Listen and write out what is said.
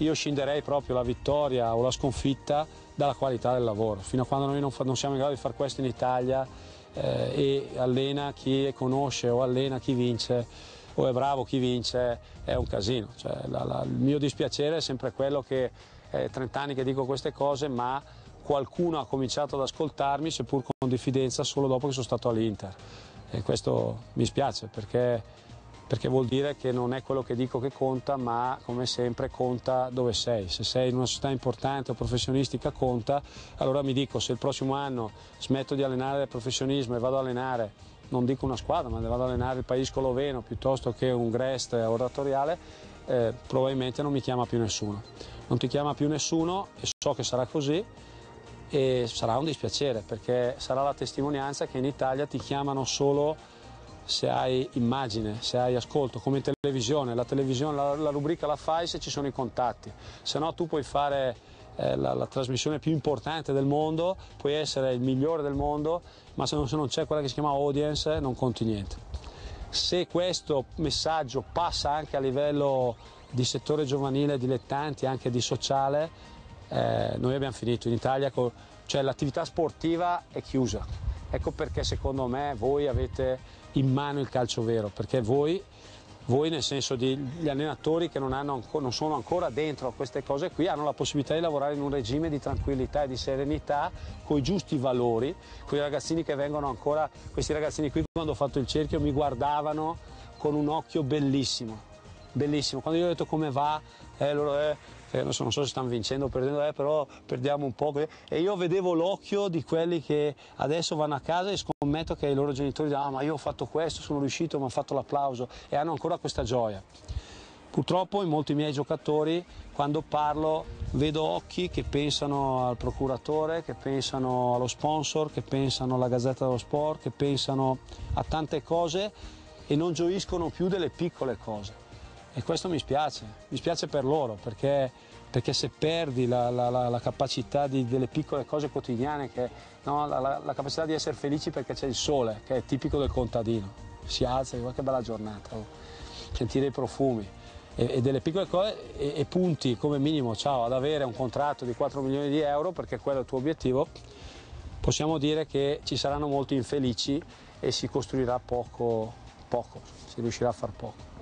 io scinderei proprio la vittoria o la sconfitta dalla qualità del lavoro. Fino a quando noi non siamo in grado di fare questo in Italia e allena chi conosce o allena chi vince o è bravo chi vince, è un casino. Cioè, il mio dispiacere è sempre quello che 30 anni che dico queste cose, ma qualcuno ha cominciato ad ascoltarmi, seppur con diffidenza, solo dopo che sono stato all'Inter. E questo mi spiace perché vuol dire che non è quello che dico che conta, ma come sempre conta dove sei. Se sei in una società importante o professionistica conta, allora mi dico, se il prossimo anno smetto di allenare il professionismo e vado ad allenare, non dico una squadra, ma vado ad allenare il País Sloveno piuttosto che un Grest oratoriale, probabilmente non mi chiama più nessuno. Non ti chiama più nessuno e so che sarà così e sarà un dispiacere, perché sarà la testimonianza che in Italia ti chiamano solo se hai immagine, se hai ascolto, come in televisione. La televisione, la rubrica la fai se ci sono i contatti, se no tu puoi fare la trasmissione più importante del mondo, puoi essere il migliore del mondo, ma se non c'è quella che si chiama audience non conti niente. Se questo messaggio passa anche a livello di settore giovanile, dilettanti, anche di sociale, noi abbiamo finito in Italia, cioè l'attività sportiva è chiusa. Ecco perché secondo me voi avete in mano il calcio vero, perché voi nel senso di gli allenatori che non sono ancora dentro a queste cose qui, hanno la possibilità di lavorare in un regime di tranquillità e di serenità, con i giusti valori, con i ragazzini che vengono ancora, questi ragazzini qui quando ho fatto il cerchio mi guardavano con un occhio bellissimo, bellissimo. Quando io ho detto come va, adesso non so se stanno vincendo o perdendo, però perdiamo un po', e io vedevo l'occhio di quelli che adesso vanno a casa e scommetto che i loro genitori dicono: ah, ma io ho fatto questo, sono riuscito, mi hanno fatto l'applauso, e hanno ancora questa gioia. Purtroppo in molti miei giocatori, quando parlo, vedo occhi che pensano al procuratore, che pensano allo sponsor, che pensano alla Gazzetta dello Sport, che pensano a tante cose e non gioiscono più delle piccole cose. E questo mi spiace per loro, perché se perdi la capacità delle piccole cose quotidiane, no, la capacità di essere felici perché c'è il sole, che è tipico del contadino, si alza, che bella giornata, sentire i profumi e delle piccole cose e punti come minimo ad avere un contratto di 4 milioni di euro, perché quello è il tuo obiettivo, possiamo dire che ci saranno molti infelici e si costruirà poco, si riuscirà a far poco.